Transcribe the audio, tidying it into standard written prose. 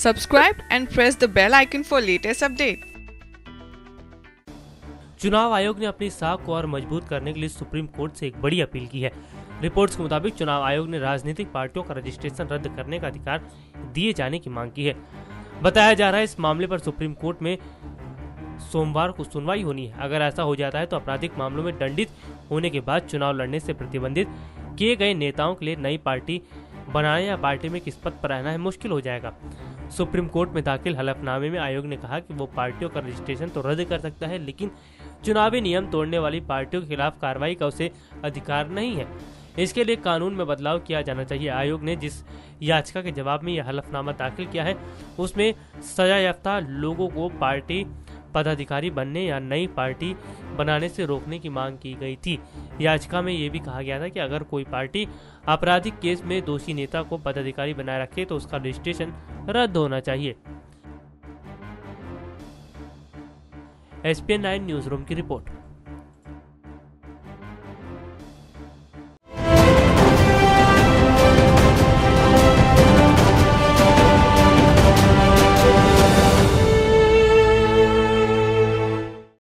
Subscribe and press the bell icon for latest update. चुनाव आयोग ने अपनी साख को और मजबूत करने के लिए सुप्रीम कोर्ट से एक बड़ी अपील की है। रिपोर्ट्स के मुताबिक चुनाव आयोग ने राजनीतिक पार्टियों का रजिस्ट्रेशन रद्द करने का अधिकार दिए जाने की मांग की है। बताया जा रहा है इस मामले पर सुप्रीम कोर्ट में सोमवार को सुनवाई होनी है। अगर ऐसा हो जाता है तो आपराधिक मामलों में दंडित होने के बाद चुनाव लड़ने से प्रतिबंधित किए गए नेताओं के लिए नई पार्टी बनाने या पार्टी में किस पद पर रहना है मुश्किल हो जाएगा। सुप्रीम कोर्ट में दाखिल हलफनामे में आयोग ने कहा कि वो पार्टियों का रजिस्ट्रेशन तो रद्द कर सकता है, लेकिन चुनावी नियम तोड़ने वाली पार्टियों के खिलाफ कार्रवाई का उसे अधिकार नहीं है। इसके लिए कानून में बदलाव किया जाना चाहिए। आयोग ने जिस याचिका के जवाब में यह हलफनामा दाखिल किया है उसमें सजा याफ्ता लोगों को पार्टी पदाधिकारी बनने या नई पार्टी बनाने से रोकने की मांग की गई थी। याचिका में ये भी कहा गया था कि अगर कोई पार्टी आपराधिक केस में दोषी नेता को पदाधिकारी बनाए रखे तो उसका रजिस्ट्रेशन रद्द होना चाहिए। SPN 9 न्यूज रूम की रिपोर्ट।